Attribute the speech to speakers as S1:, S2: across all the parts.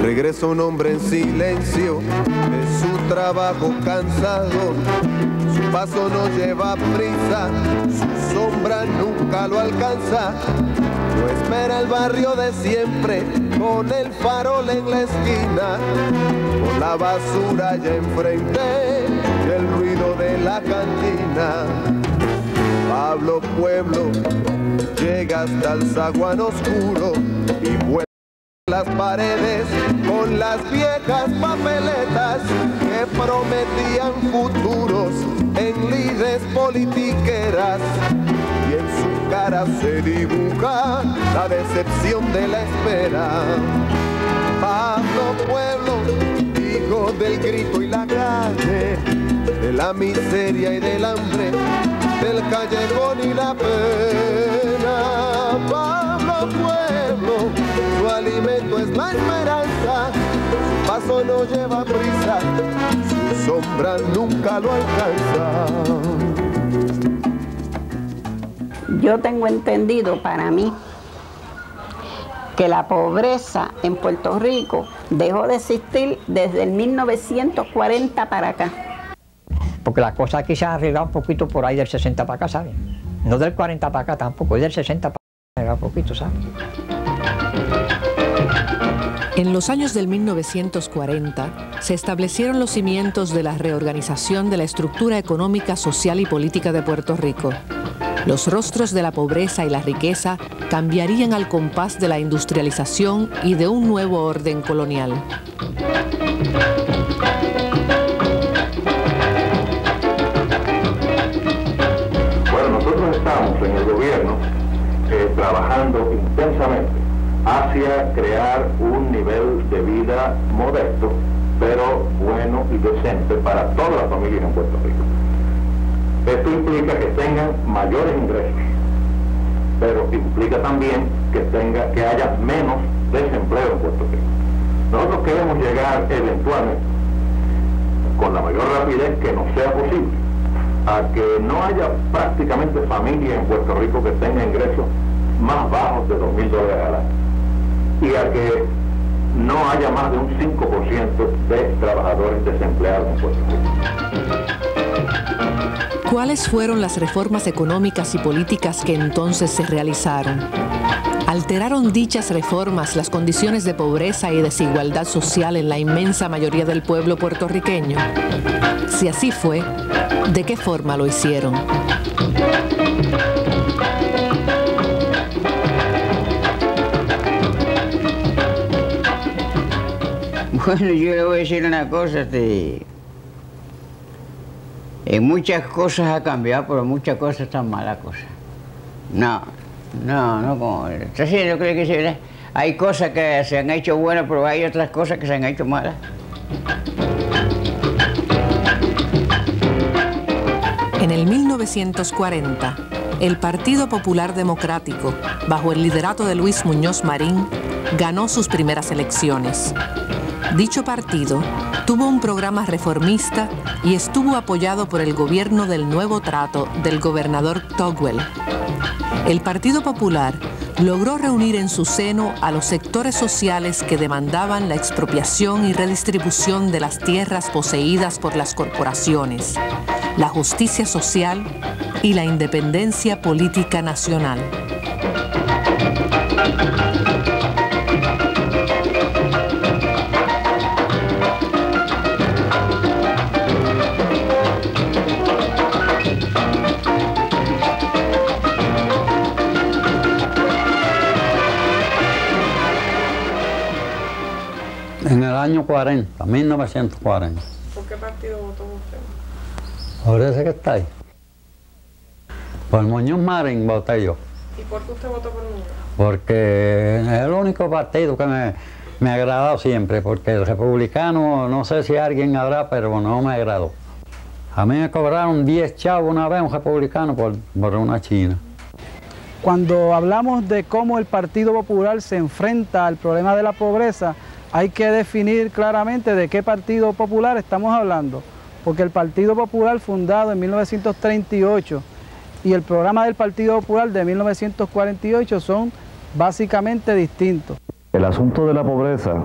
S1: Regresa un hombre en silencio de su trabajo cansado. Su paso no lleva prisa, su sombra nunca lo alcanza. Lo espera el barrio de siempre, con el farol en la esquina, con la basura ya enfrente y el ruido de la cantina. Pablo Pueblo llega hasta el zaguán oscuro y vuelve las paredes con las viejas papeletas que prometían futuros en lides politiqueras, y en su cara se dibuja la decepción de la espera. Pablo Pueblo, hijo del grito y la calle, de la miseria y del hambre, del callejón y la pena. Pablo Pueblo, su alimento es la esperanza, su paso no lleva prisa, su sombra nunca lo alcanza.
S2: Yo tengo entendido, para mí, que la pobreza en Puerto Rico dejó de existir desde el 1940 para acá.
S3: Porque las cosas aquí se han arreglado un poquito por ahí del 60 para acá, ¿sabes? No del 40 para acá tampoco, es del 60 para acá, se ha arreglado poquito, ¿sabes?
S4: En los años del 1940 se establecieron los cimientos de la reorganización de la estructura económica, social y política de Puerto Rico. Los rostros de la pobreza y la riqueza cambiarían al compás de la industrialización y de un nuevo orden colonial.
S5: Bueno, nosotros estamos en el gobierno trabajando intensamente hacia crear un nivel de vida modesto, pero bueno y decente para todas las familias en Puerto Rico. Esto implica que tengan mayores ingresos, pero implica también que haya menos desempleo en Puerto Rico. Nosotros queremos llegar eventualmente, con la mayor rapidez que nos sea posible, a que no haya prácticamente familia en Puerto Rico que tenga ingresos más bajos de $2,000 al año, y a que no haya más de un 5% de trabajadores desempleados en Puerto Rico.
S4: ¿Cuáles fueron las reformas económicas y políticas que entonces se realizaron? ¿Alteraron dichas reformas las condiciones de pobreza y desigualdad social en la inmensa mayoría del pueblo puertorriqueño? Si así fue, ¿de qué forma lo hicieron?
S6: Bueno, yo le voy a decir una cosa, en muchas cosas ha cambiado, pero en muchas cosas están malas cosas. No, como está haciendo, creo que sí, hay cosas que se han hecho buenas, pero hay otras cosas que se han hecho malas.
S4: En el 1940, el Partido Popular Democrático, bajo el liderato de Luis Muñoz Marín, ganó sus primeras elecciones. Dicho partido tuvo un programa reformista y estuvo apoyado por el gobierno del Nuevo Trato del gobernador Togwell. El Partido Popular logró reunir en su seno a los sectores sociales que demandaban la expropiación y redistribución de las tierras poseídas por las corporaciones, la justicia social y la independencia política nacional.
S7: En el año 40, 1940.
S8: ¿Por qué partido votó usted?
S7: Por ese que está ahí. Por Muñoz Marín voté yo.
S8: ¿Y por qué usted votó por Muñoz?
S7: Porque es el único partido que me ha agradado siempre, porque el republicano, no sé si alguien habrá, pero no me agradó. A mí me cobraron 10 chavos una vez un republicano por una china.
S9: Cuando hablamos de cómo el Partido Popular se enfrenta al problema de la pobreza, hay que definir claramente de qué Partido Popular estamos hablando, porque el Partido Popular fundado en 1938 y el programa del Partido Popular de 1948 son básicamente distintos.
S10: El asunto de la pobreza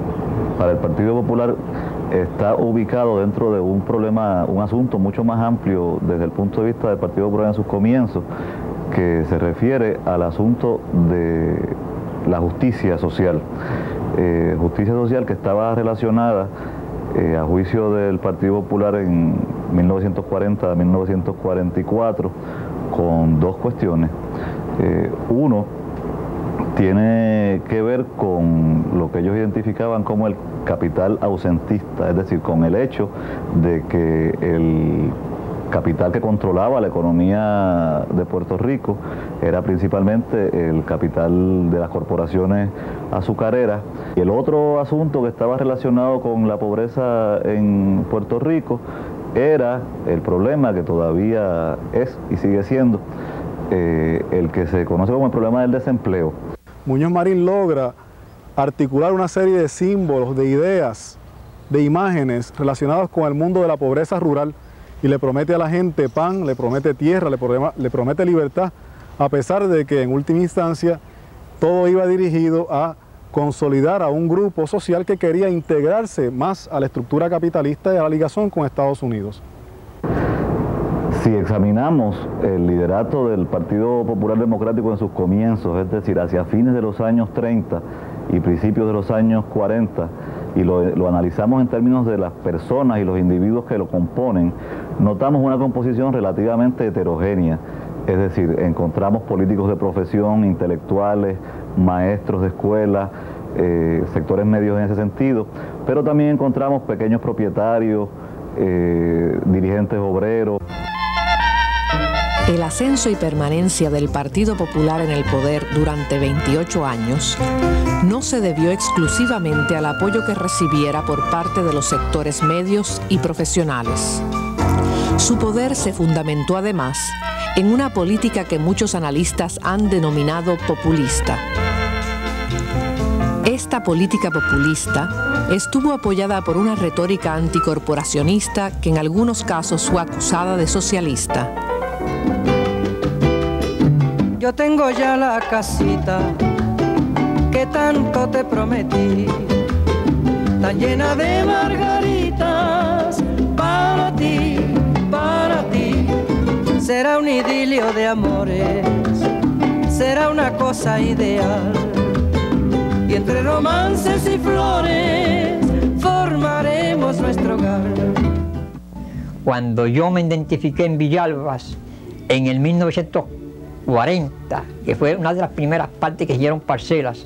S10: para el Partido Popular está ubicado dentro de un problema, un asunto mucho más amplio desde el punto de vista del Partido Popular en sus comienzos, que se refiere al asunto de la justicia social. Justicia social que estaba relacionada, a juicio del Partido Popular en 1940 a 1944, con dos cuestiones. Uno tiene que ver con lo que ellos identificaban como el capital ausentista, es decir, con el hecho de que el capital que controlaba la economía de Puerto Rico era principalmente el capital de las corporaciones azucareras. Y el otro asunto que estaba relacionado con la pobreza en Puerto Rico era el problema que todavía es y sigue siendo el que se conoce como el problema del desempleo.
S11: Muñoz Marín logra articular una serie de símbolos, de ideas, de imágenes relacionadas con el mundo de la pobreza rural, y le promete a la gente pan, le promete tierra, le promete libertad, a pesar de que en última instancia todo iba dirigido a consolidar a un grupo social que quería integrarse más a la estructura capitalista y a la ligación con Estados Unidos.
S10: Si examinamos el liderato del Partido Popular Democrático en sus comienzos, es decir, hacia fines de los años 30 y principios de los años 40, y lo analizamos en términos de las personas y los individuos que lo componen, notamos una composición relativamente heterogénea. Es decir, encontramos políticos de profesión, intelectuales, maestros de escuela, sectores medios en ese sentido, pero también encontramos pequeños propietarios, dirigentes obreros.
S4: El ascenso y permanencia del Partido Popular en el poder durante 28 años no se debió exclusivamente al apoyo que recibiera por parte de los sectores medios y profesionales. Su poder se fundamentó además en una política que muchos analistas han denominado populista. Esta política populista estuvo apoyada por una retórica anticorporacionista que en algunos casos fue acusada de socialista.
S12: Yo tengo ya la casita que tanto te prometí, tan llena de margaritas para ti, para ti. Será un idilio de amores, será una cosa ideal, y entre romances y flores formaremos nuestro hogar.
S3: Cuando yo me identifiqué en Villalbas en el 1940, que fue una de las primeras partes que dieron parcelas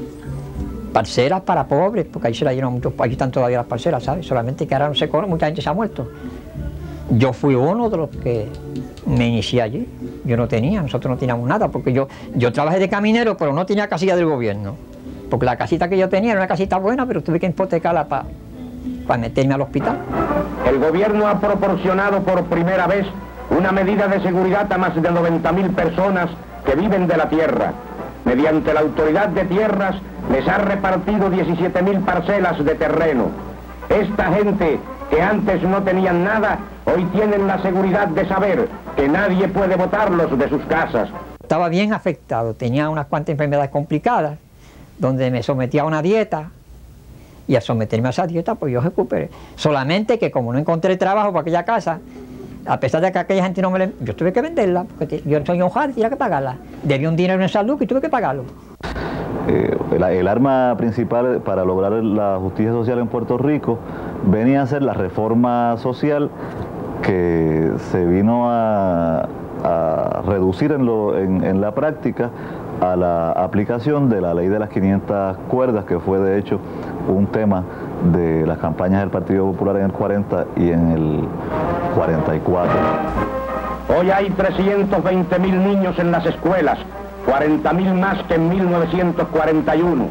S3: para pobres, porque ahí se la dieron muchos, ahí están todavía las parcelas, ¿sabes? Solamente que ahora no se cobran, mucha gente se ha muerto. Yo fui uno de los que me inicié allí. Yo no tenía, nosotros no teníamos nada, porque yo trabajé de caminero, pero no tenía casilla del gobierno, porque la casita que yo tenía era una casita buena, pero tuve que hipotecarla para meterme al hospital.
S13: El gobierno ha proporcionado por primera vez una medida de seguridad a más de 90.000 personas que viven de la tierra. Mediante la autoridad de tierras les ha repartido 17.000 parcelas de terreno. Esta gente que antes no tenían nada, hoy tienen la seguridad de saber que nadie puede botarlos de sus casas.
S3: Estaba bien afectado, tenía unas cuantas enfermedades complicadas, donde me sometía a una dieta, y al someterme a esa dieta pues yo recuperé. Solamente que como no encontré trabajo para aquella casa, a pesar de que aquella gente no me yo tuve que venderla, porque yo soy un jardín y tenía que pagarla. Debía un dinero en salud y tuve que pagarlo.
S10: El arma principal para lograr la justicia social en Puerto Rico venía a ser la reforma social que se vino a reducir en la práctica a la aplicación de la ley de las 500 cuerdas, que fue de hecho un tema de las campañas del Partido Popular en el 40 y en el 44.
S13: Hoy hay 320.000 niños en las escuelas, 40.000 más que en 1941.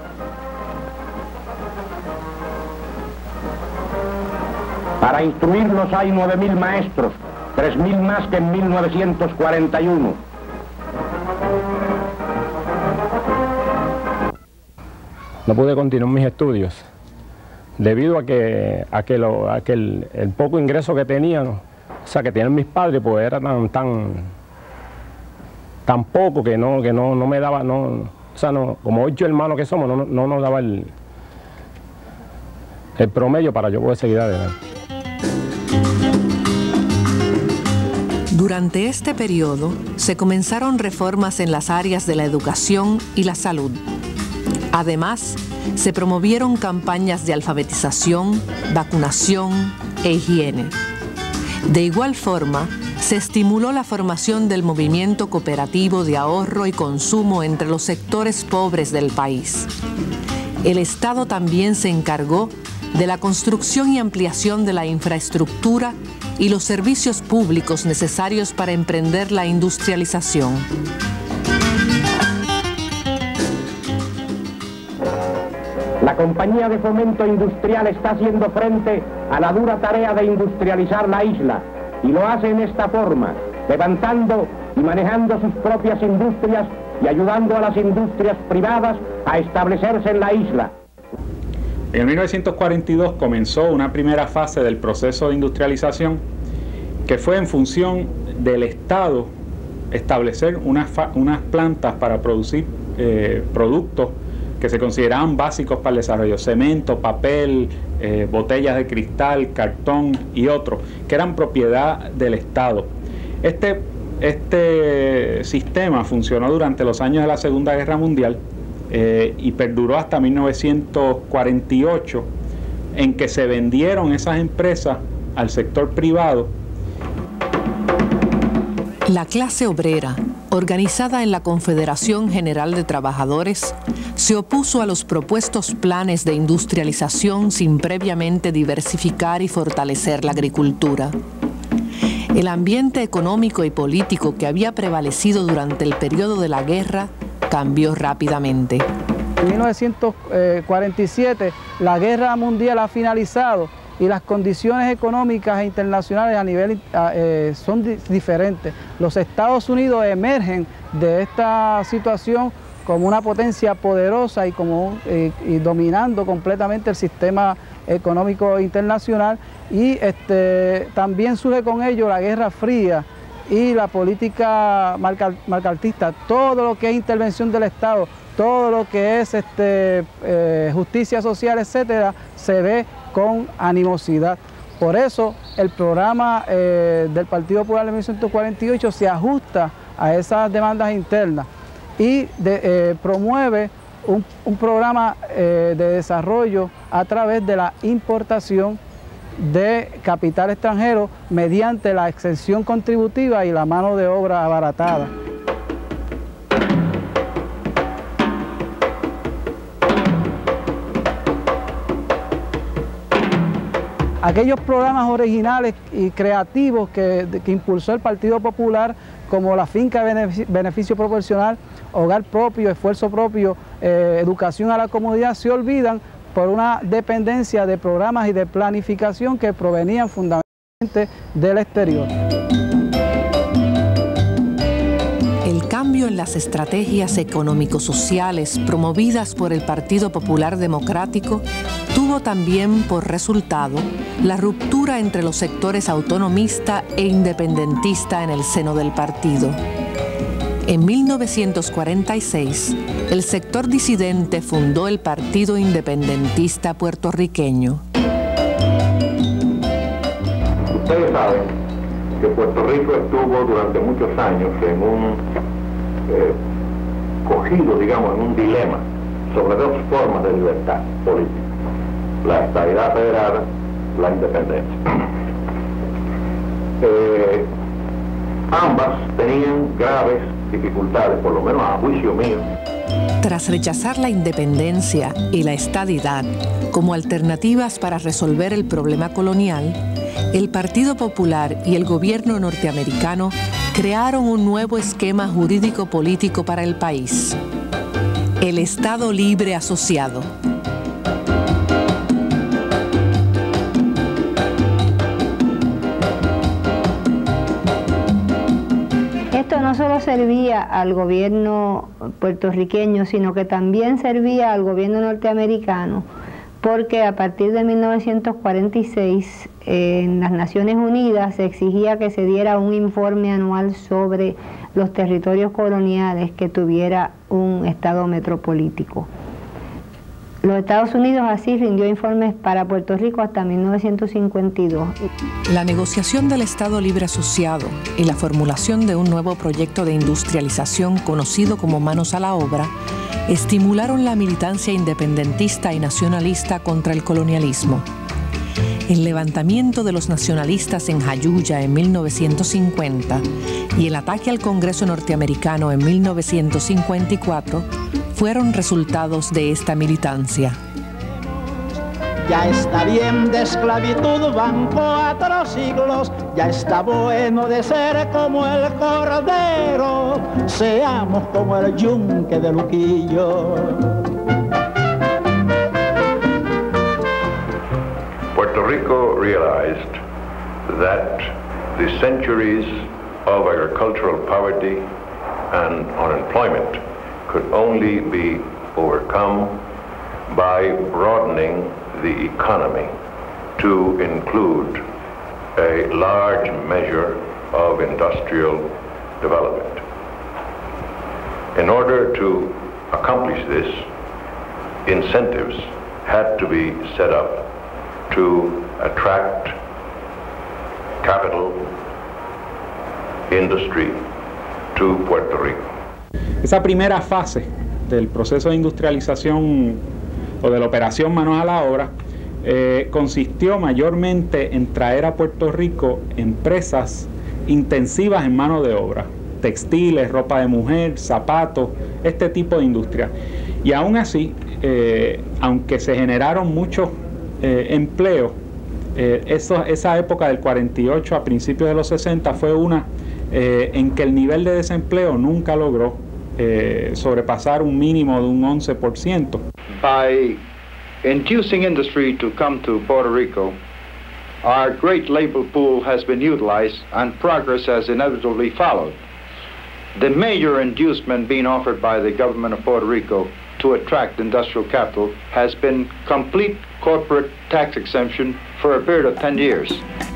S13: Para instruirlos hay 9.000 maestros, 3.000 más que en 1941.
S14: No pude continuar mis estudios debido a que el poco ingreso que tenía, ¿no? O sea, que tenían mis padres, pues era tan poco que no me daba, o sea, no, como 8 hermanos que somos, no nos daba el promedio para yo poder seguir adelante.
S4: Durante este periodo se comenzaron reformas en las áreas de la educación y la salud. Además, se promovieron campañas de alfabetización, vacunación e higiene. De igual forma, se estimuló la formación del movimiento cooperativo de ahorro y consumo entre los sectores pobres del país. El Estado también se encargó de la construcción y ampliación de la infraestructura y los servicios públicos necesarios para emprender la industrialización.
S13: La Compañía de Fomento Industrial está haciendo frente a la dura tarea de industrializar la isla y lo hace en esta forma, levantando y manejando sus propias industrias y ayudando a las industrias privadas a establecerse en la isla.
S15: En 1942 comenzó una primera fase del proceso de industrialización que fue en función del Estado establecer unas plantas para producir productos que se consideraban básicos para el desarrollo: cemento, papel, botellas de cristal, cartón y otros, que eran propiedad del Estado. Este sistema funcionó durante los años de la Segunda Guerra Mundial y perduró hasta 1948, en que se vendieron esas empresas al sector privado.
S4: La clase obrera, organizada en la Confederación General de Trabajadores, se opuso a los propuestos planes de industrialización sin previamente diversificar y fortalecer la agricultura. El ambiente económico y político que había prevalecido durante el periodo de la guerra cambió rápidamente.
S9: En 1947 la guerra mundial ha finalizado y las condiciones económicas e internacionales a nivel son diferentes. Los Estados Unidos emergen de esta situación como una potencia poderosa y dominando completamente el sistema económico internacional, y también surge con ello la Guerra Fría y la política mercantilista. Todo lo que es intervención del Estado, todo lo que es justicia social, etcétera, se ve con animosidad. Por eso el programa del Partido Popular de 1948 se ajusta a esas demandas internas y promueve un programa de desarrollo a través de la importación de capital extranjero mediante la exención contributiva y la mano de obra abaratada. Aquellos programas originales y creativos que impulsó el Partido Popular, como la finca de beneficio proporcional, hogar propio, esfuerzo propio, educación a la comunidad, se olvidan por una dependencia de programas y de planificación que provenían fundamentalmente del exterior.
S4: El cambio en las estrategias económico-sociales promovidas por el Partido Popular Democrático tuvo también por resultado la ruptura entre los sectores autonomista e independentista en el seno del partido. En 1946, el sector disidente fundó el Partido Independentista Puertorriqueño.
S5: Ustedes saben que Puerto Rico estuvo durante muchos años en un cogido, digamos, en un dilema sobre dos formas de libertad política: la estabilidad federal, la independencia. Ambas tenían graves dificultades, por lo menos a juicio mío.
S4: Tras rechazar la independencia y la estadidad como alternativas para resolver el problema colonial, el Partido Popular y el gobierno norteamericano crearon un nuevo esquema jurídico-político para el país: el Estado Libre Asociado.
S16: Esto no solo servía al gobierno puertorriqueño, sino que también servía al gobierno norteamericano, porque a partir de 1946 en las Naciones Unidas se exigía que se diera un informe anual sobre los territorios coloniales que tuviera un Estado metropolítico. Los Estados Unidos así rindió informes para Puerto Rico hasta 1952.
S4: La negociación del Estado Libre Asociado y la formulación de un nuevo proyecto de industrialización conocido como Manos a la Obra estimularon la militancia independentista y nacionalista contra el colonialismo. El levantamiento de los nacionalistas en Jayuya en 1950 y el ataque al Congreso norteamericano en 1954 fueron resultados de esta militancia.
S17: Ya está bien de esclavitud, van 4 siglos, ya está bueno de ser como el cordero, seamos como el yunque de Luquillo.
S5: Puerto Rico realized that the centuries of agricultural poverty and unemployment could only be overcome by broadening the economy to include a large measure of industrial development. In order to accomplish this, incentives had to be set up to attract capital, industry to Puerto Rico.
S15: Esa primera fase del proceso de industrialización o de la operación Manos a la Obra consistió mayormente en traer a Puerto Rico empresas intensivas en mano de obra, textiles, ropa de mujer, zapatos, este tipo de industria. Y aún así, aunque se generaron muchos empleos, esa época del 48 a principios de los 60 fue una en que el nivel de desempleo nunca logró sobrepasar un mínimo de un 11%.
S18: By inducing industry to come to Puerto Rico, our great labor pool has been utilized and progress has inevitably followed. The major inducement being offered by the government of Puerto Rico to attract industrial capital has been complete corporate tax exemption for a period of 10 years.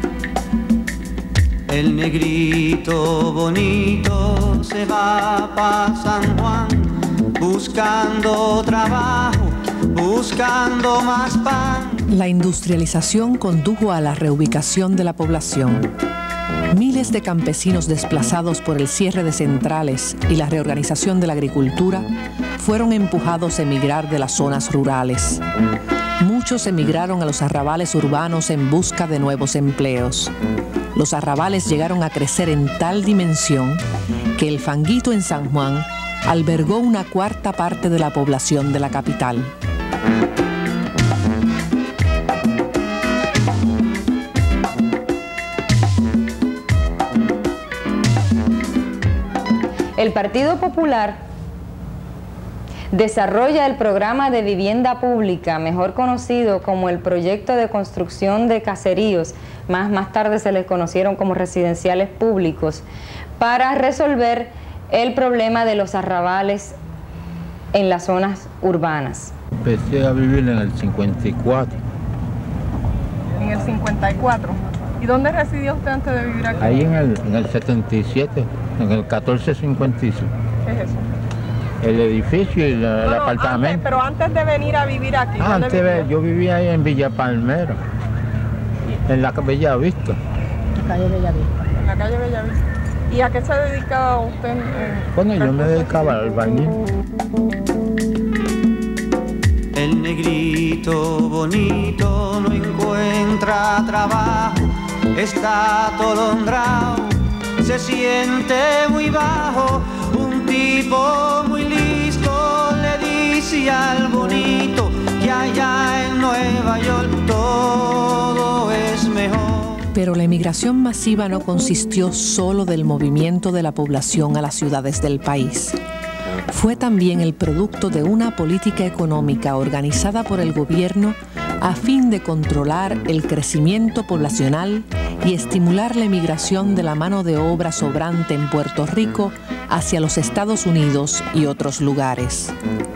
S12: El negrito bonito se va pa' San Juan buscando trabajo, buscando más pan.
S4: La industrialización condujo a la reubicación de la población. Miles de campesinos desplazados por el cierre de centrales y la reorganización de la agricultura fueron empujados a emigrar de las zonas rurales. Muchos emigraron a los arrabales urbanos en busca de nuevos empleos. Los arrabales llegaron a crecer en tal dimensión que el Fanguito en San Juan albergó una cuarta parte de la población de la capital.
S19: El Partido Popular desarrolla el programa de vivienda pública, mejor conocido como el proyecto de construcción de caseríos, más tarde se les conocieron como residenciales públicos, para resolver el problema de los arrabales en las zonas urbanas.
S20: Empecé a vivir en el 54.
S8: En el 54. ¿Y dónde residía usted antes de vivir aquí?
S20: Ahí en el 77, en el 1455.
S8: ¿Qué es eso?
S20: El edificio y el apartamento.
S8: Antes, pero antes de venir a vivir aquí.
S20: Yo vivía ahí en Villa Palmero, en la Bella Vista.
S8: En la calle Bellavista. En la calle Bellavista. ¿Y a qué se dedicaba usted?
S20: Bueno, yo me dedicaba al albañil.
S12: El negrito bonito no encuentra trabajo, está atolondrado, se siente muy bajo. Un tipo muy listo le dice al bonito que allá en Nueva York todo es mejor.
S4: Pero la emigración masiva no consistió solo del movimiento de la población a las ciudades del país. Fue también el producto de una política económica organizada por el gobierno a fin de controlar el crecimiento poblacional y estimular la emigración de la mano de obra sobrante en Puerto Rico hacia los Estados Unidos y otros lugares.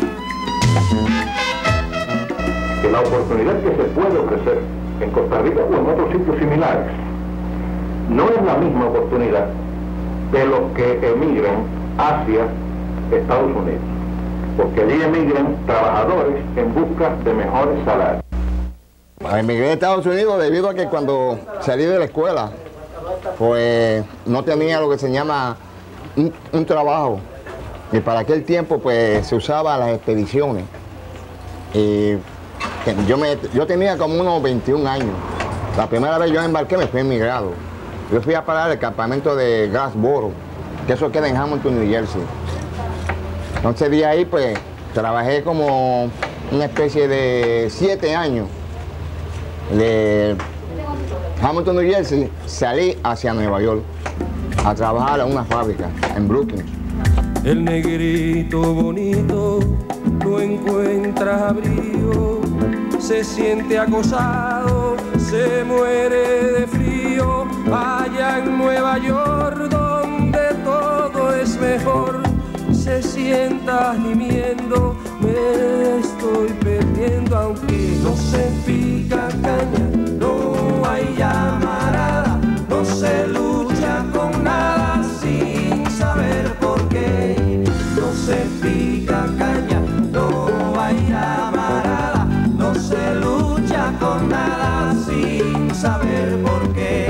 S5: La oportunidad que se puede ofrecer en Costa Rica o en otros sitios similares no es la misma oportunidad de los que emigran hacia Estados Unidos. porque allí emigran trabajadores en busca de mejores salarios.
S21: Emigré a Estados Unidos debido a que cuando salí de la escuela, pues no tenía lo que se llama un trabajo. Y para aquel tiempo pues se usaban las expediciones. Y yo tenía como unos 21 años. La primera vez yo embarqué me fui emigrado. Yo fui a parar al campamento de Glassboro, que eso queda en Hamilton, New Jersey. Entonces de ahí pues trabajé como una especie de 7 años. De Hamilton, New Jersey, salí hacia Nueva York a trabajar en una fábrica en Brooklyn.
S22: El negrito bonito no encuentra abrigo, se siente acosado, se muere de frío. Allá en Nueva York, donde todo es mejor, se sienta gimiendo, me estoy perdiendo, aunque no se pica caña, no hay llamarada, no se lucha con nada sin saber por qué. No se pica caña, no hay llamarada, no se lucha con nada sin saber por qué.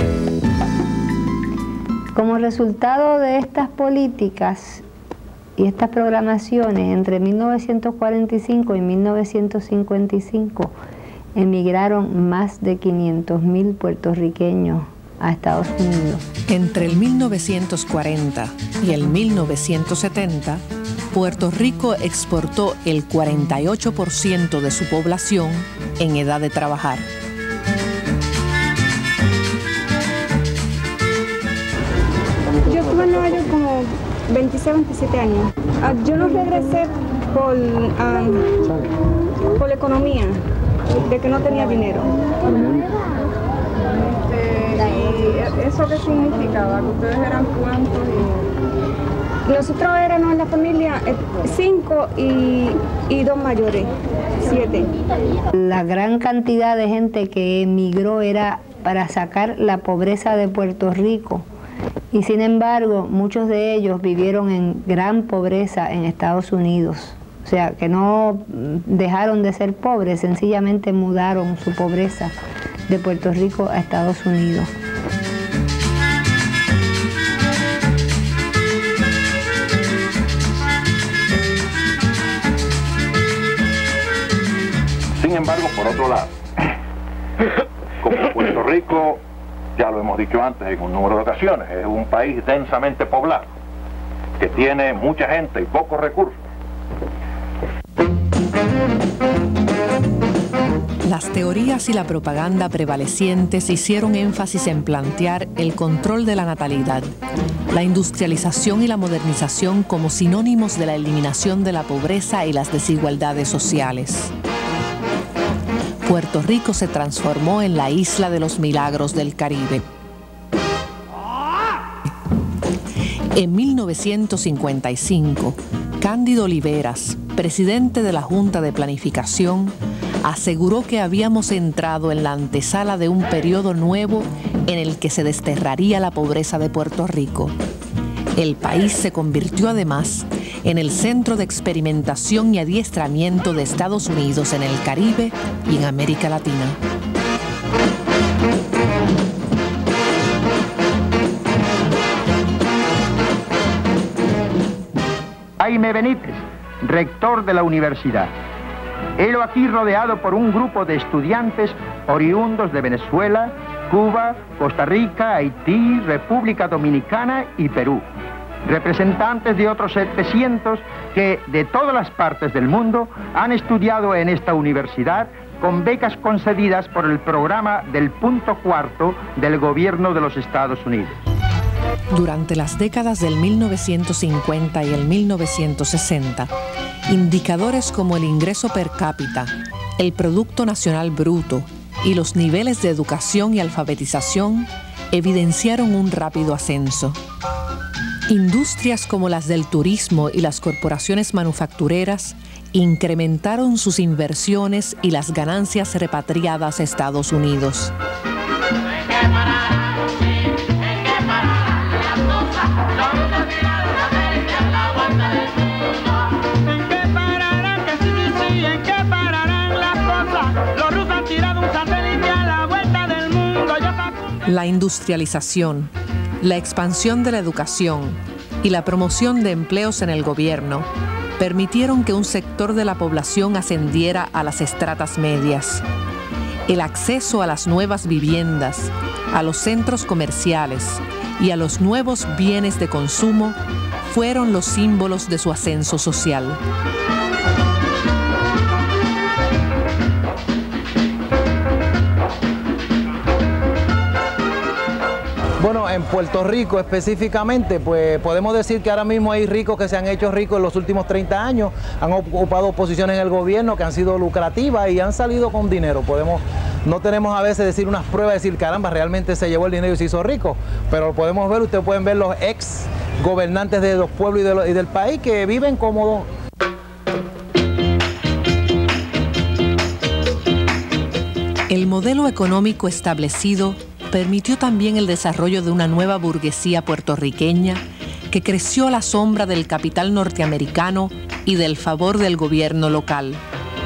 S16: Como resultado de estas políticas y estas programaciones, entre 1945 y 1955 emigraron más de 500.000 puertorriqueños a Estados Unidos.
S4: Entre el 1940 y el 1970, Puerto Rico exportó el 48% de su población en edad de trabajar.
S23: Yo estuve en Nueva York como 26, 27 años. Yo no regresé por la economía, de que no tenía dinero.
S8: ¿Y eso qué significaba? ¿Que ustedes eran cuántos?
S23: Nosotros éramos en la familia 5 y 2 mayores, 7.
S16: La gran cantidad de gente que emigró era para sacar la pobreza de Puerto Rico. Y sin embargo, muchos de ellos vivieron en gran pobreza en Estados Unidos. O sea, que no dejaron de ser pobres, sencillamente mudaron su pobreza de Puerto Rico a Estados Unidos.
S5: Sin embargo, por otro lado, como Puerto Rico, ya lo hemos dicho antes en un número de ocasiones, es un país densamente poblado, que tiene mucha gente y pocos recursos.
S4: Las teorías y la propaganda prevalecientes hicieron énfasis en plantear el control de la natalidad, la industrialización y la modernización como sinónimos de la eliminación de la pobreza y las desigualdades sociales. Puerto Rico se transformó en la isla de los milagros del Caribe. En 1955, Cándido Oliveras, presidente de la Junta de Planificación, aseguró que habíamos entrado en la antesala de un periodo nuevo en el que se desterraría la pobreza de Puerto Rico. El país se convirtió además en el centro de experimentación y adiestramiento de Estados Unidos en el Caribe y en América Latina.
S13: Jaime Benítez, rector de la universidad. Helo aquí rodeado por un grupo de estudiantes oriundos de Venezuela, Cuba, Costa Rica, Haití, República Dominicana y Perú. Representantes de otros 700 que de todas las partes del mundo han estudiado en esta universidad con becas concedidas por el programa del punto cuarto del gobierno de los Estados Unidos.
S4: Durante las décadas del 1950 y el 1960, indicadores como el ingreso per cápita, el Producto Nacional Bruto y los niveles de educación y alfabetización evidenciaron un rápido ascenso. Industrias como las del turismo y las corporaciones manufactureras incrementaron sus inversiones y las ganancias repatriadas a Estados Unidos.
S22: ¿En qué
S4: La industrialización, la expansión de la educación y la promoción de empleos en el gobierno permitieron que un sector de la población ascendiera a las estratas medias. El acceso a las nuevas viviendas, a los centros comerciales y a los nuevos bienes de consumo fueron los símbolos de su ascenso social.
S1: Bueno, en Puerto Rico específicamente, pues podemos decir que ahora mismo hay ricos que se han hecho ricos en los últimos 30 años, han ocupado posiciones en el gobierno que han sido lucrativas y han salido con dinero. No tenemos a veces decir unas pruebas, decir caramba, realmente se llevó el dinero y se hizo rico, pero lo podemos ver, ustedes pueden ver los ex gobernantes de los pueblos y del país que viven cómodos.
S4: El modelo económico establecido permitió también el desarrollo de una nueva burguesía puertorriqueña que creció a la sombra del capital norteamericano y del favor del gobierno local.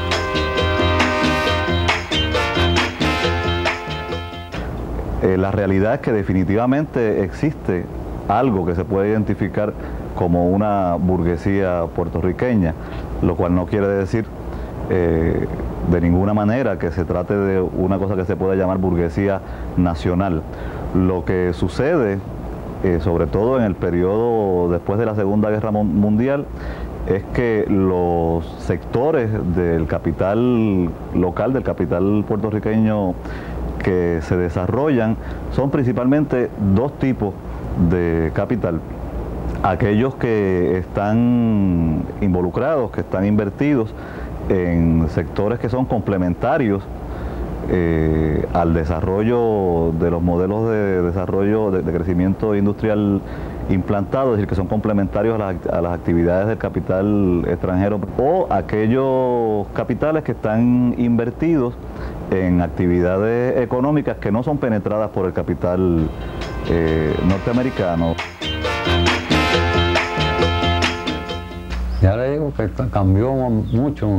S10: La realidad es que definitivamente existe algo que se puede identificar como una burguesía puertorriqueña, lo cual no quiere decir de ninguna manera que se trate de una cosa que se pueda llamar burguesía nacional. Lo que sucede, sobre todo en el periodo después de la Segunda Guerra Mundial, es que los sectores del capital local, del capital puertorriqueño que se desarrollan, son principalmente dos tipos de capital. Aquellos que están involucrados, que están invertidos en sectores que son complementarios al desarrollo de los modelos de desarrollo de crecimiento industrial implantado, es decir, que son complementarios a las actividades del capital extranjero, o aquellos capitales que están invertidos en actividades económicas que no son penetradas por el capital norteamericano.
S7: Ya le digo que cambió mucho.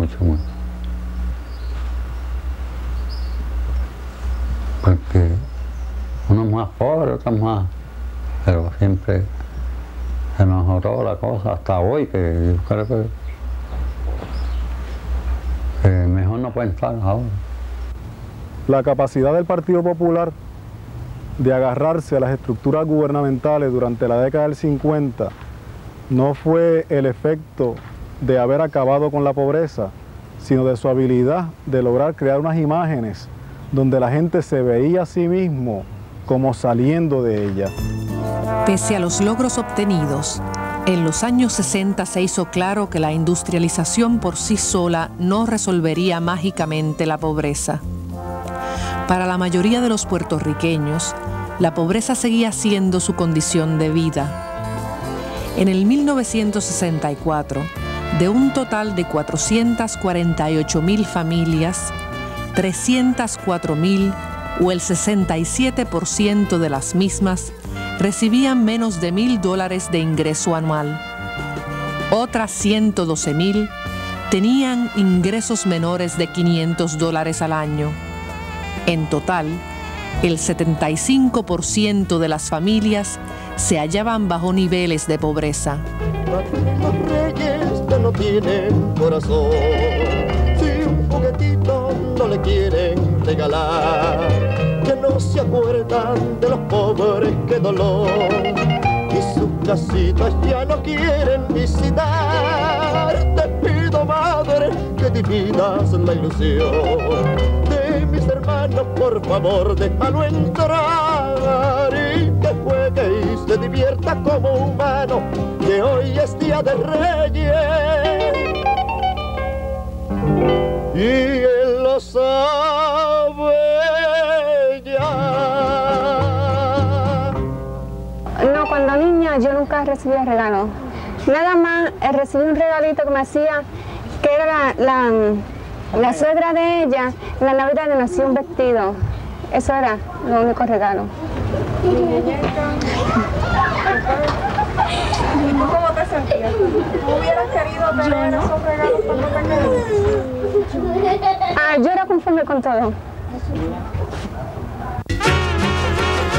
S7: Porque uno es más pobre, otro es más, pero siempre se mejoró la cosa hasta hoy, que yo creo que mejor no puede estar ahora.
S11: La capacidad del Partido Popular de agarrarse a las estructuras gubernamentales durante la década del 50 no fue el efecto de haber acabado con la pobreza, sino de su habilidad de lograr crear unas imágenes donde la gente se veía a sí mismo como saliendo de ella.
S4: Pese a los logros obtenidos, en los años 60 se hizo claro que la industrialización por sí sola no resolvería mágicamente la pobreza. Para la mayoría de los puertorriqueños, la pobreza seguía siendo su condición de vida. En el 1964, de un total de 448,000 familias, 304,000, o el 67% de las mismas, recibían menos de $1,000 de ingreso anual. Otras 112,000 tenían ingresos menores de $500 al año. En total, el 75% de las familias se hallaban bajo niveles de pobreza.
S2: Los reyes que no tienen corazón, si un juguetito no le quieren regalar, que no se acuerdan de los pobres, qué dolor, y sus casitas ya no quieren visitar. Te pido, madre, que dividas la ilusión de mis hermanos, por favor, déjalo entrar y que juegue y se divierta como humano, que hoy es día de Reyes y él lo sabe ya.
S23: No, cuando niña yo nunca recibía regalos. Nada más recibí un regalito que me hacía, que era la suegra de ella, en la Navidad le nació un vestido. Eso era lo único regalo.
S8: ¿Y tú cómo te sentías? ¿Tú hubieras querido tener esos regalos cuando pequeño?
S23: Yo era conforme con todo.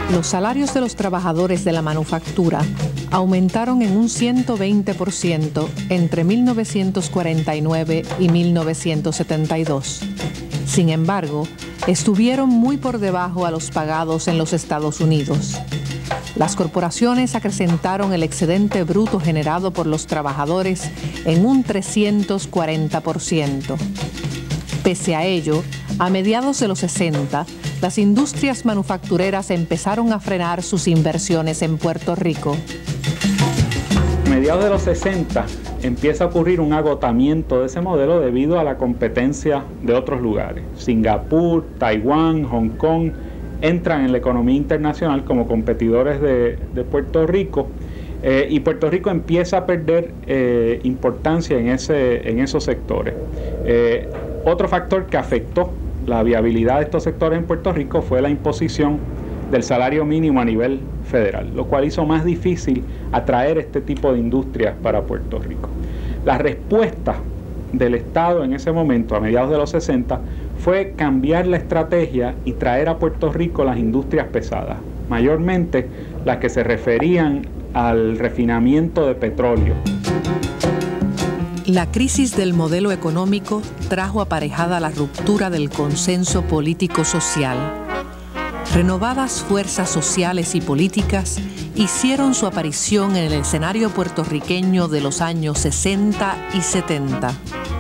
S4: Los salarios de los trabajadores de la manufactura aumentaron en un 120% entre 1949 y 1972. Sin embargo, estuvieron muy por debajo a los pagados en los Estados Unidos. Las corporaciones acrecentaron el excedente bruto generado por los trabajadores en un 340%. Pese a ello, a mediados de los 60, las industrias manufactureras empezaron a frenar sus inversiones en Puerto Rico.
S15: A mediados de los 60 empieza a ocurrir un agotamiento de ese modelo debido a la competencia de otros lugares. Singapur, Taiwán, Hong Kong entran en la economía internacional como competidores de Puerto Rico y Puerto Rico empieza a perder importancia en esos sectores. Otro factor que afectó la viabilidad de estos sectores en Puerto Rico fue la imposición del salario mínimo a nivel federal, lo cual hizo más difícil atraer este tipo de industrias para Puerto Rico. La respuesta del Estado en ese momento, a mediados de los 60, fue cambiar la estrategia y traer a Puerto Rico las industrias pesadas, mayormente las que se referían al refinamiento de petróleo.
S4: La crisis del modelo económico trajo aparejada la ruptura del consenso político-social. Renovadas fuerzas sociales y políticas hicieron su aparición en el escenario puertorriqueño de los años 60 y 70.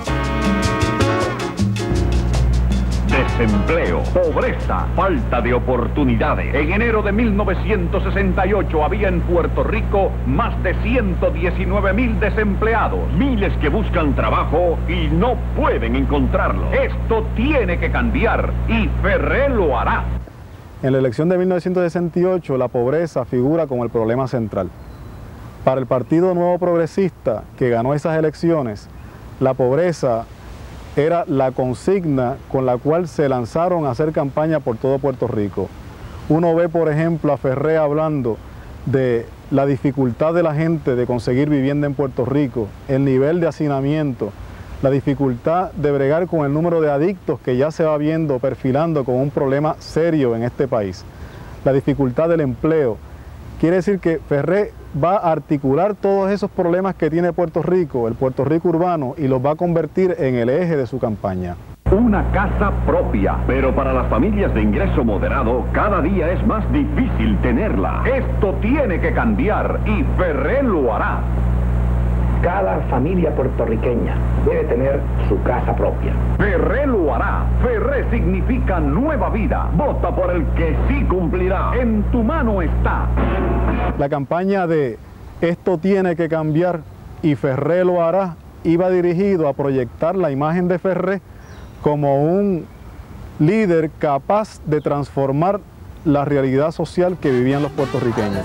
S3: Desempleo, pobreza, falta de oportunidades. En enero de 1968 había en Puerto Rico más de 119,000 desempleados. Miles que buscan trabajo y no pueden encontrarlo. Esto tiene que cambiar y Ferré lo hará.
S11: En la elección de 1968 la pobreza figura como el problema central. Para el Partido Nuevo Progresista, que ganó esas elecciones, la pobreza era la consigna con la cual se lanzaron a hacer campaña por todo Puerto Rico. Uno ve, por ejemplo, a Ferré hablando de la dificultad de la gente de conseguir vivienda en Puerto Rico, el nivel de hacinamiento, la dificultad de bregar con el número de adictos que ya se va viendo perfilando como un problema serio en este país, la dificultad del empleo. Quiere decir que Ferré va a articular todos esos problemas que tiene Puerto Rico, el Puerto Rico urbano, y los va a convertir en el eje de su campaña.
S3: Una casa propia, pero para las familias de ingreso moderado cada día es más difícil tenerla. Esto tiene que cambiar y Ferré lo hará.
S13: Cada familia puertorriqueña debe tener su casa propia.
S3: Ferré lo hará. Ferré significa nueva vida. Vota por el que sí cumplirá. En tu mano está.
S11: La campaña de esto tiene que cambiar y Ferré lo hará iba dirigido a proyectar la imagen de Ferré como un líder capaz de transformar la realidad social que vivían los puertorriqueños.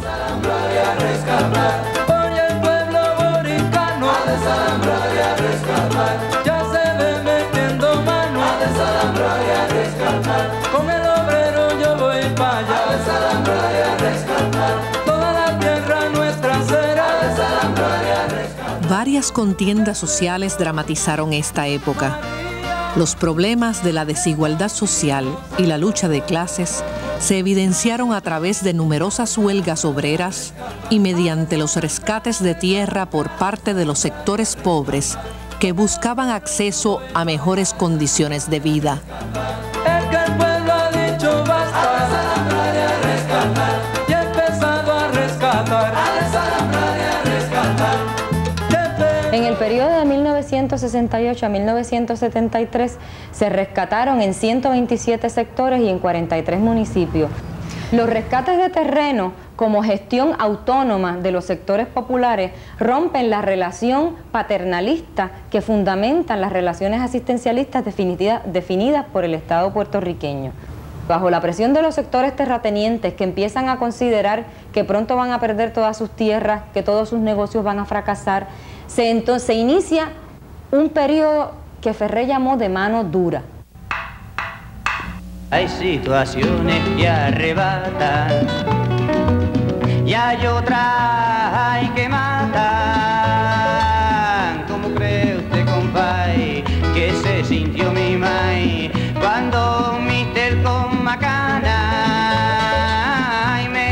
S22: Ya se ve metiendo mano a desalambrar y a rescatar. Con el obrero yo voy para allá a desalambrar y a rescatar. Toda la tierra nuestra será a desalambrar y a rescatar.
S4: Varias contiendas sociales dramatizaron esta época. Los problemas de la desigualdad social y la lucha de clases se evidenciaron a través de numerosas huelgas obreras y mediante los rescates de tierra por parte de los sectores pobres que buscaban acceso a mejores condiciones de vida.
S22: Es que el pueblo ha dicho basta a desalambrar y a rescatar. Y ha empezado a rescatar a desalambrar y a rescatar.
S19: En el periodo de 1968 a 1973 se rescataron en 127 sectores y en 43 municipios. Los rescates de terreno como gestión autónoma de los sectores populares rompen la relación paternalista que fundamentan las relaciones asistencialistas definidas por el Estado puertorriqueño. Bajo la presión de los sectores terratenientes que empiezan a considerar que pronto van a perder todas sus tierras, que todos sus negocios van a fracasar, se inicia un periodo que Ferré llamó de mano dura.
S12: Hay situaciones que arrebatan y hay otras hay que matan. ¿Cómo cree usted, compay, que se sintió mi mai cuando Mister con macana y me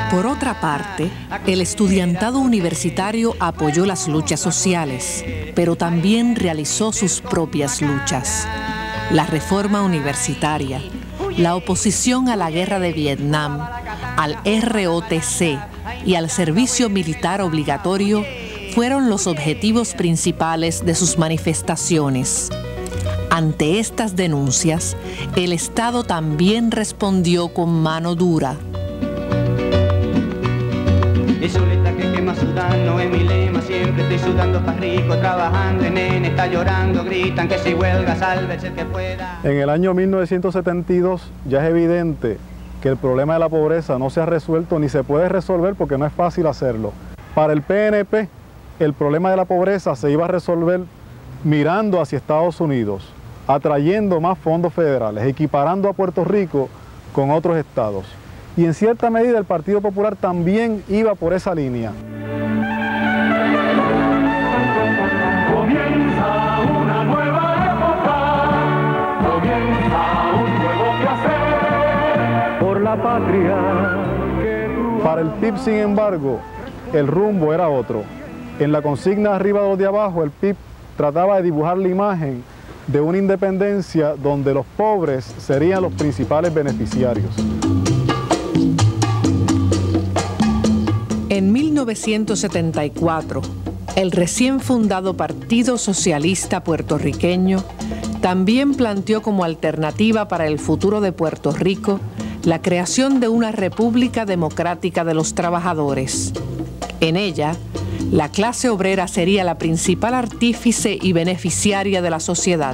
S4: Por otra parte, el estudiantado universitario apoyó las luchas sociales, pero también realizó sus propias luchas. La reforma universitaria, la oposición a la guerra de Vietnam, al ROTC y al servicio militar obligatorio fueron los objetivos principales de sus manifestaciones. Ante estas denuncias, el Estado también respondió con mano dura.
S12: Y solita que quema sudando es mi lema, siempre estoy sudando pa' rico, trabajando, el nene está llorando, gritan que si huelga, sálvese el que pueda.
S11: En el año 1972 ya es evidente que el problema de la pobreza no se ha resuelto ni se puede resolver porque no es fácil hacerlo. Para el PNP, el problema de la pobreza se iba a resolver mirando hacia Estados Unidos, atrayendo más fondos federales, equiparando a Puerto Rico con otros estados. Y en cierta medida el Partido Popular también iba por esa línea.
S22: Comienza una nueva época, comienza un nuevo quehacer por la patria.
S11: Para el PIB, sin embargo, el rumbo era otro. En la consigna arriba o de abajo, el PIB trataba de dibujar la imagen de una independencia donde los pobres serían los principales beneficiarios.
S4: En 1974, el recién fundado Partido Socialista Puertorriqueño también planteó como alternativa para el futuro de Puerto Rico la creación de una República Democrática de los Trabajadores. En ella, la clase obrera sería la principal artífice y beneficiaria de la sociedad.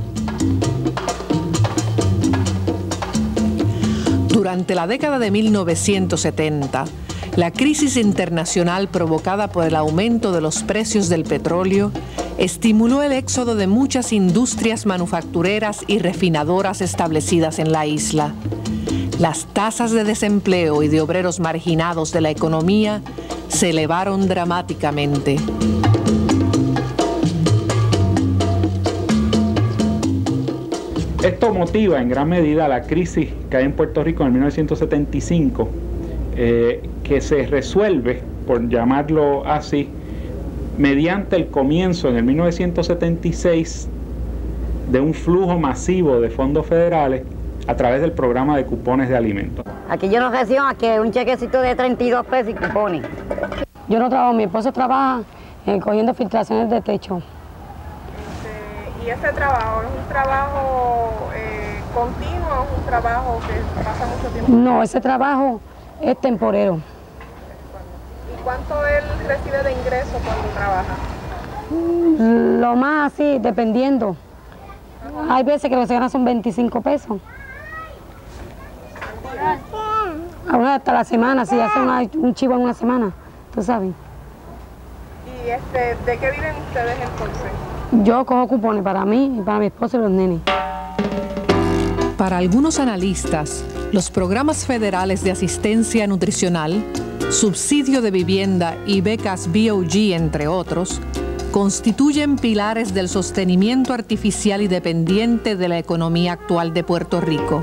S4: Durante la década de 1970, la crisis internacional provocada por el aumento de los precios del petróleo estimuló el éxodo de muchas industrias manufactureras y refinadoras establecidas en la isla. Las tasas de desempleo y de obreros marginados de la economía se elevaron dramáticamente.
S15: Esto motiva en gran medida la crisis que hay en Puerto Rico en 1975, que se resuelve, por llamarlo así, mediante el comienzo en el 1976 de un flujo masivo de fondos federales a través del programa de cupones de alimentos.
S6: Aquí yo no recibo más que un chequecito de 32 pesos y cupones.
S9: Yo no trabajo, mi esposo trabaja cogiendo filtraciones de techo.
S8: ¿Y ese trabajo es un trabajo continuo o es un trabajo que pasa mucho tiempo?
S9: No, ese trabajo es temporero.
S8: ¿Y cuánto él recibe de ingreso cuando trabaja?
S9: Lo más así, dependiendo. Hay veces que lo que se gana son 25 pesos. Hasta la semana, si hace un chivo en una semana, tú sabes.
S8: ¿Y de qué viven ustedes entonces?
S9: Yo cojo cupones para mí y para mi esposo y los nenes.
S4: Para algunos analistas, los programas federales de asistencia nutricional, subsidio de vivienda y becas BOG, entre otros, constituyen pilares del sostenimiento artificial y dependiente de la economía actual de Puerto Rico.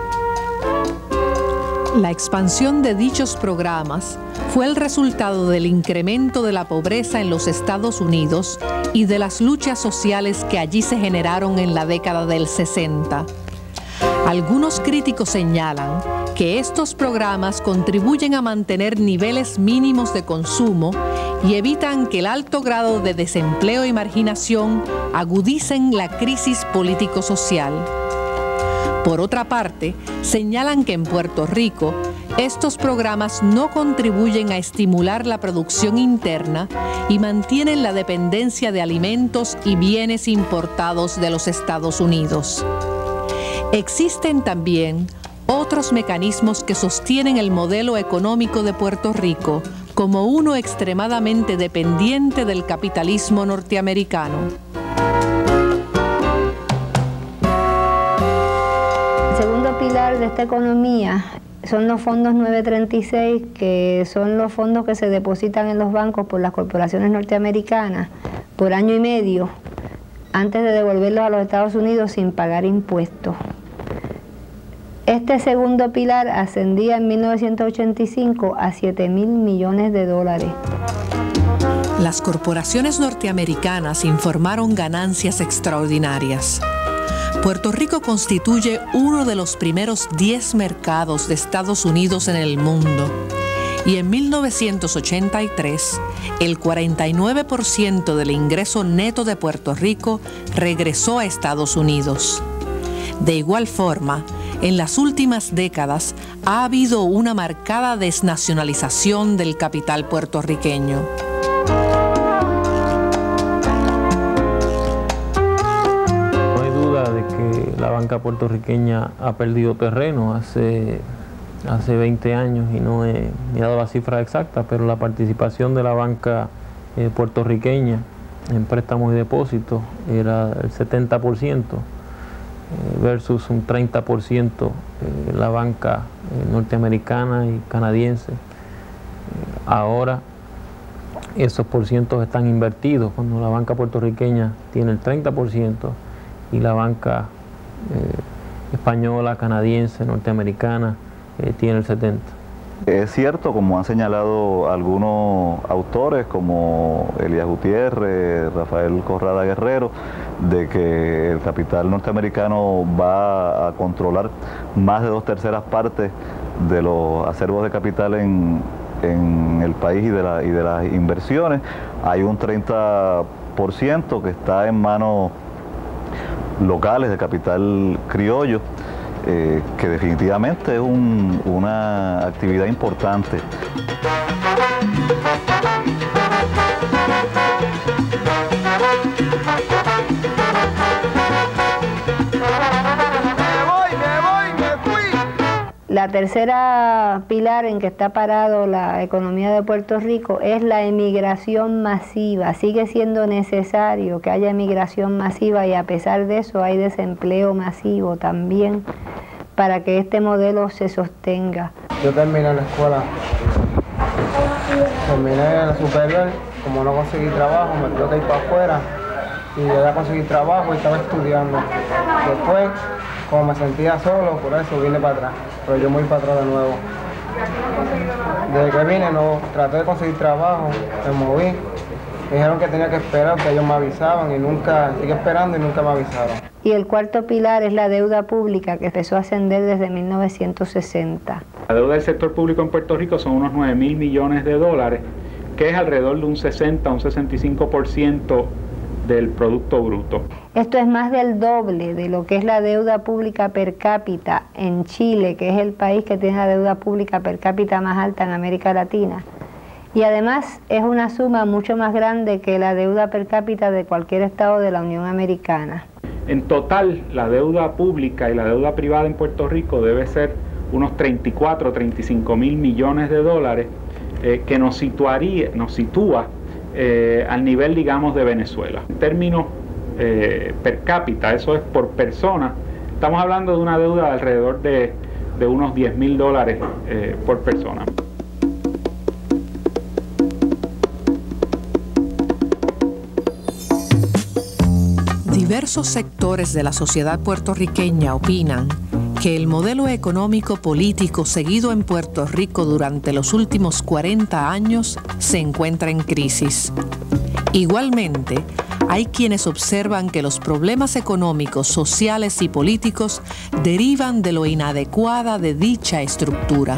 S4: La expansión de dichos programas fue el resultado del incremento de la pobreza en los Estados Unidos y de las luchas sociales que allí se generaron en la década del 60. Algunos críticos señalan que estos programas contribuyen a mantener niveles mínimos de consumo y evitan que el alto grado de desempleo y marginación agudicen la crisis político-social. Por otra parte, señalan que en Puerto Rico estos programas no contribuyen a estimular la producción interna y mantienen la dependencia de alimentos y bienes importados de los Estados Unidos. Existen también otros mecanismos que sostienen el modelo económico de Puerto Rico como uno extremadamente dependiente del capitalismo norteamericano.
S16: El segundo pilar de esta economía son los fondos 936, que son los fondos que se depositan en los bancos por las corporaciones norteamericanas por año y medio antes de devolverlos a los Estados Unidos sin pagar impuestos. Este segundo pilar ascendía en 1985 a 7.000 millones de dólares.
S4: Las corporaciones norteamericanas informaron ganancias extraordinarias. Puerto Rico constituye uno de los primeros 10 mercados de Estados Unidos en el mundo. Y en 1983, el 49% del ingreso neto de Puerto Rico regresó a Estados Unidos. De igual forma, en las últimas décadas ha habido una marcada desnacionalización del capital puertorriqueño.
S14: No hay duda de que la banca puertorriqueña ha perdido terreno hace 20 años y no he dado la cifra exacta, pero la participación de la banca puertorriqueña en préstamos y depósitos era el 70%. Versus un 30% la banca norteamericana y canadiense. Ahora esos porcientos están invertidos, cuando la banca puertorriqueña tiene el 30% y la banca española, canadiense, norteamericana tiene el 70%.
S10: Es cierto, como han señalado algunos autores como Elías Gutiérrez, Rafael Corrada Guerrero, de que el capital norteamericano va a controlar más de 2/3 partes de los acervos de capital en el país y de las inversiones. Hay un 30% que está en manos locales de capital criollo, que definitivamente es una actividad importante.
S16: La tercera pilar en que está parado la economía de Puerto Rico es la emigración masiva. Sigue siendo necesario que haya emigración masiva y a pesar de eso hay desempleo masivo también para que este modelo se sostenga.
S17: Yo terminé la escuela, terminé la superior, como no conseguí trabajo me tuve que ir para afuera y yo ya conseguí trabajo y estaba estudiando. Después, como me sentía solo, por eso vine para atrás, pero yo me voy para atrás de nuevo. Desde que vine traté de conseguir trabajo, me moví, me dijeron que tenía que esperar, que ellos me avisaban y nunca, sigue esperando y nunca me avisaron.
S16: Y el cuarto pilar es la deuda pública, que empezó a ascender desde 1960.
S15: La deuda del sector público en Puerto Rico son unos 9.000 millones de dólares, que es alrededor de un 60, un 65% del Producto Bruto.
S16: Esto es más del doble de lo que es la deuda pública per cápita en Chile, que es el país que tiene la deuda pública per cápita más alta en América Latina. Y además es una suma mucho más grande que la deuda per cápita de cualquier estado de la Unión Americana.
S15: En total, la deuda pública y la deuda privada en Puerto Rico debe ser unos 34 o 35 mil millones de dólares, que nos sitúa al nivel, digamos, de Venezuela. En términos per cápita, eso es por persona, estamos hablando de una deuda de alrededor de unos 10.000 dólares por persona.
S4: Diversos sectores de la sociedad puertorriqueña opinan que el modelo económico político seguido en Puerto Rico durante los últimos 40 años se encuentra en crisis. Igualmente, hay quienes observan que los problemas económicos, sociales y políticos derivan de lo inadecuada de dicha estructura.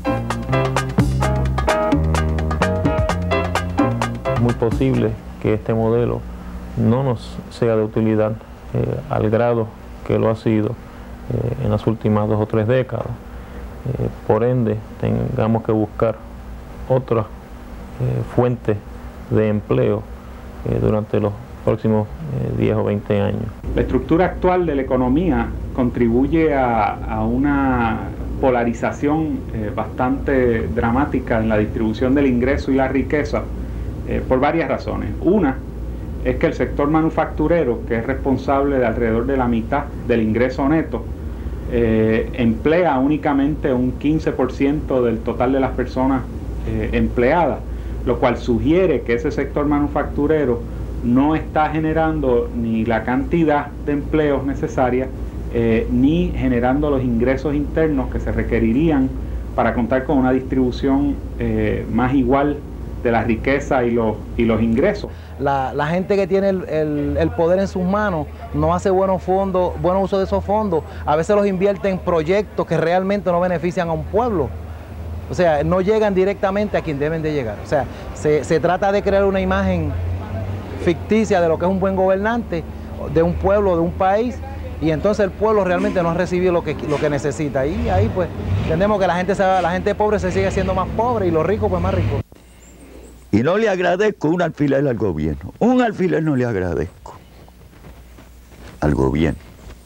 S14: Es muy posible que este modelo no nos sea de utilidad al grado que lo ha sido en las últimas 2 o 3 décadas. Por ende, tengamos que buscar otras fuentes de empleo durante los próximos 10 o 20 años.
S15: La estructura actual de la economía contribuye a una polarización bastante dramática en la distribución del ingreso y la riqueza por varias razones. Una es que el sector manufacturero, que es responsable de alrededor de la mitad del ingreso neto, emplea únicamente un 15% del total de las personas empleadas, lo cual sugiere que ese sector manufacturero no está generando ni la cantidad de empleos necesaria ni generando los ingresos internos que se requerirían para contar con una distribución más igual de la riqueza y los ingresos.
S1: La gente que tiene el poder en sus manos no hace buen uso de esos fondos, a veces los invierte en proyectos que realmente no benefician a un pueblo. O sea, no llegan directamente a quien deben de llegar. O sea, se trata de crear una imagen ficticia de lo que es un buen gobernante, de un pueblo, de un país, y entonces el pueblo realmente no ha recibido lo que necesita. Y ahí pues entendemos que la gente pobre se sigue siendo más pobre y los ricos pues más ricos.
S18: Y no le agradezco un alfiler al gobierno. Un alfiler no le agradezco al gobierno.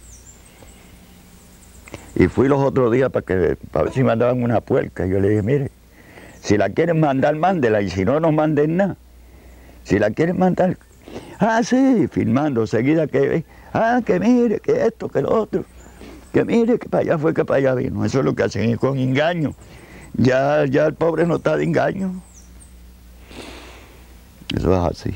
S18: Y fui los otros días para ver si mandaban una puerca. Y yo le dije, mire, si la quieren mandar, mándela. Y si no, no manden nada. Si la quieren mandar, sí, filmando seguida que que mire, que esto, que lo otro. Que mire, que para allá fue, que para allá vino. Eso es lo que hacen, y con engaño. Ya el pobre no está de engaño. Eso es así.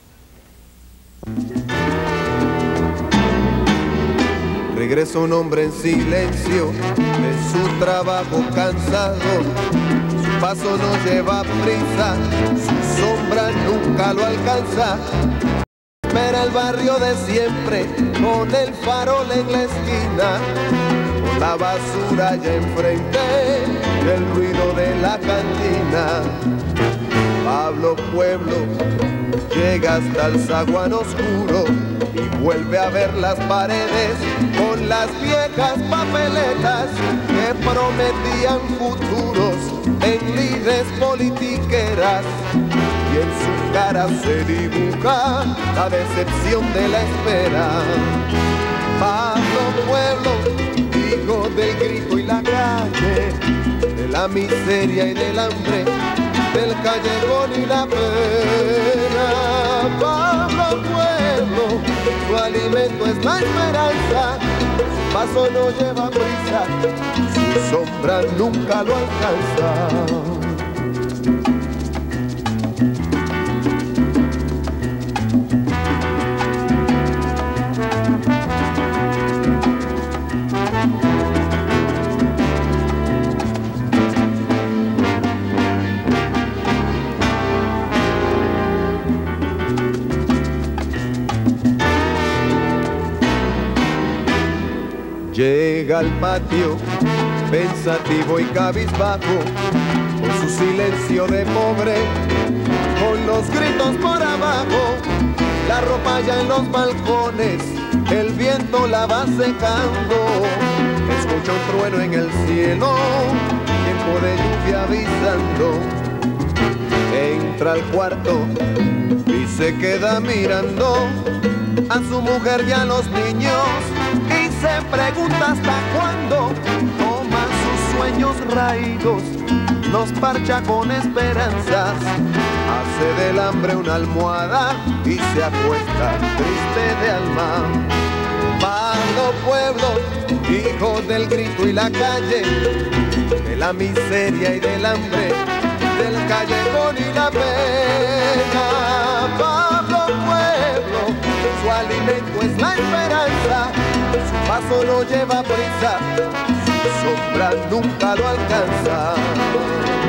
S20: Regresa un hombre en silencio de su trabajo cansado. Su paso no lleva prisa, su sombra nunca lo alcanza. Espera el barrio de siempre, con el farol en la esquina, con la basura allá enfrente, y el ruido de la cantina. Pablo Pueblo llega hasta el zaguán oscuro y vuelve a ver las paredes con las viejas papeletas que prometían futuros en lides politiqueras, y en su cara se dibuja la decepción de la espera. Pablo Pueblo, hijo del grito y la calle, de la miseria y del hambre, del callejón y la pena. Pablo Pueblo, su alimento es la esperanza, su paso no lleva prisa, su sombra nunca lo alcanza. Llega al patio, pensativo y cabizbajo, con su silencio de pobre, con los gritos por abajo, la ropa ya en los balcones, el viento la va secando, escucha un trueno en el cielo, tiempo de lluvia avisando. Entra al cuarto y se queda mirando a su mujer y a los niños, y se pregunta hasta cuándo toma sus sueños raídos, los parcha con esperanzas, hace del hambre una almohada y se acuesta triste de alma. Pablo Pueblo, hijo del grito y la calle, de la miseria y del hambre, del callejón y la pena. Pablo Pueblo, su alimento es la esperanza, su paso no lleva prisa, su sombra nunca lo alcanza.